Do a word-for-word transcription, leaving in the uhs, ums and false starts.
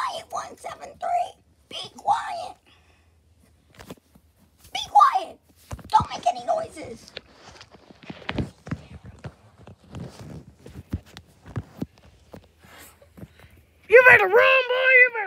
quiet, one seven three. Be quiet. Be quiet. Don't make any noises. You better run, boy. You